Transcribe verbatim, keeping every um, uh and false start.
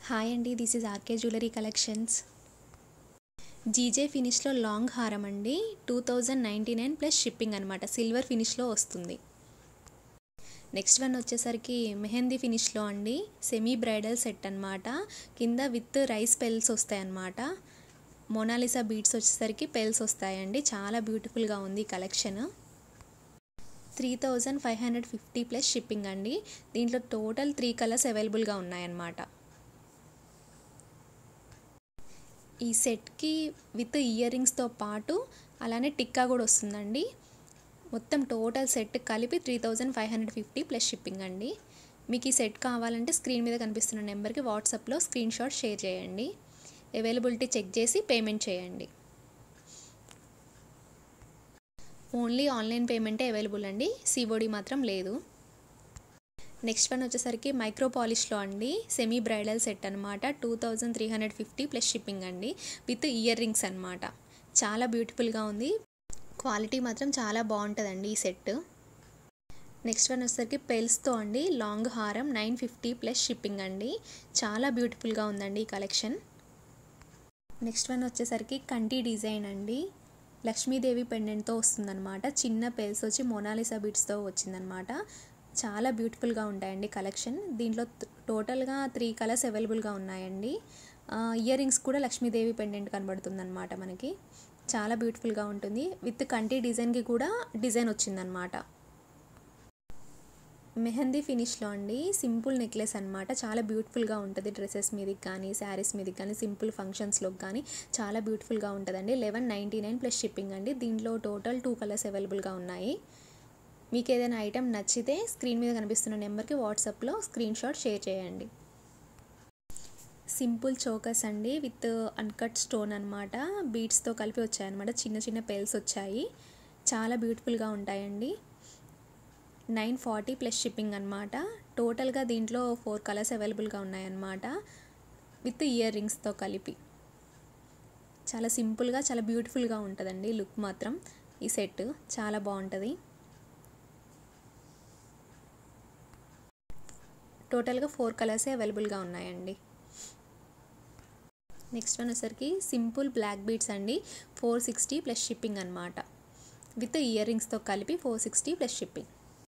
Hi అండి, this is RK jewellery collections. GJ ఫినిష్లో long హారం అండి. Two thousand ninety nine plus shipping అనమాట. సిల్వర్ ఫినిష్లో వస్తుంది. నెక్స్ట్ వన్ వచ్చేసరికి మెహందీ ఫినిష్లో అండి. సెమీ బ్రైడల్ సెట్ అనమాట. కింద విత్ రైస్ పెల్స్ వస్తాయన్నమాట. మోనాలిసా బీడ్స్ వచ్చేసరికి పెల్స్ వస్తాయండి. చాలా బ్యూటిఫుల్గా ఉంది ఈ collection. Three thousand five hundred fifty plus shipping అండి. దీంట్లో టోటల్ త్రీ కలర్స్ అవైలబుల్గా ఉన్నాయన్నమాట. ఈ సెట్కి విత్ ఇయర్ రింగ్స్తో పాటు అలానే టిక్కా కూడా వస్తుందండి. మొత్తం టోటల్ సెట్ కలిపి three thousand five hundred fifty plus shipping అండి. మీకు ఈ సెట్ కావాలంటే స్క్రీన్ మీద కనిపిస్తున్న నెంబర్కి వాట్సాప్లో స్క్రీన్ షాట్ షేర్ చేయండి. అవైలబిలిటీ చెక్ చేసి పేమెంట్ చేయండి. ఓన్లీ ఆన్లైన్ పేమెంటే అవైలబుల్ అండి. సిఓడి మాత్రం లేదు. నెక్స్ట్ వన్ వచ్చేసరికి మైక్రో పాలిష్లో అండి. సెమీ బ్రైడల్ సెట్ అనమాట. Two thousand three hundred fifty plus shipping అండి. విత్ ఇయర్ రింగ్స్ అనమాట. చాలా బ్యూటిఫుల్గా ఉంది. క్వాలిటీ మాత్రం చాలా బాగుంటుందండి ఈ సెట్. నెక్స్ట్ వన్ వచ్చేసరికి పెల్స్తో అండి. లాంగ్ హారం నైన్ ఫిఫ్టీ ప్లస్ షిప్పింగ్ అండి. చాలా బ్యూటిఫుల్గా ఉందండి ఈ కలెక్షన్. నెక్స్ట్ వన్ వచ్చేసరికి కంటి డిజైన్ అండి. లక్ష్మీదేవి పెండెంట్తో వస్తుందన్నమాట. చిన్న పెల్స్ వచ్చి మోనాలిసా బీడ్స్తో వచ్చిందనమాట. చాలా బ్యూటిఫుల్గా ఉంటాయండి కలెక్షన్. దీంట్లో టోటల్గా త్రీ కలర్స్ అవైలబుల్గా ఉన్నాయండి. ఇయర్ రింగ్స్ కూడా లక్ష్మీదేవి పెండెంట్ కనబడుతుంది అనమాట మనకి. చాలా బ్యూటిఫుల్గా ఉంటుంది. విత్ కంటి డిజైన్కి కూడా డిజైన్ వచ్చిందనమాట. మెహందీ ఫినిష్లో అండి. సింపుల్ నెక్లెస్ అనమాట. చాలా బ్యూటిఫుల్గా ఉంటుంది. డ్రెస్సెస్ మీదకి కానీ శారీస్ మీదకి కానీ సింపుల్ ఫంక్షన్స్లోకి కానీ చాలా బ్యూటిఫుల్గా ఉంటుందండి. Eleven ninety nine plus shipping అండి. దీంట్లో టోటల్ టూ కలర్స్ అవైలబుల్గా ఉన్నాయి. మీకు ఏదైనా ఐటెం నచ్చితే స్క్రీన్ మీద కనిపిస్తున్న నెంబర్కి వాట్సాప్లో స్క్రీన్ షాట్ షేర్ చేయండి. సింపుల్ చోకర్స్ అండి. విత్ అన్కట్ స్టోన్ అనమాట. బీడ్స్తో కలిపి వచ్చాయన్నమాట. చిన్న చిన్న పెల్స్ వచ్చాయి. చాలా బ్యూటిఫుల్గా ఉంటాయండి. నైన్ ఫార్టీ ప్లస్ షిప్పింగ్ అనమాట. టోటల్గా దీంట్లో ఫోర్ కలర్స్ అవైలబుల్గా ఉన్నాయన్నమాట. విత్ ఇయర్ రింగ్స్తో కలిపి చాలా సింపుల్గా చాలా బ్యూటిఫుల్గా ఉంటుందండి. లుక్ మాత్రం ఈ సెట్ చాలా బాగుంటుంది. టోటల్గా ఫోర్ కలర్సే అవైలబుల్గా ఉన్నాయండి. నెక్స్ట్ వన్ వచ్చేసరికి సింపుల్ బ్లాక్ బీడ్స్ అండి. ఫోర్ సిక్స్టీ ప్లస్ షిప్పింగ్ అనమాట. విత్ ఇయర్ రింగ్స్తో కలిపి ఫోర్ సిక్స్టీ ప్లస్ షిప్పింగ్.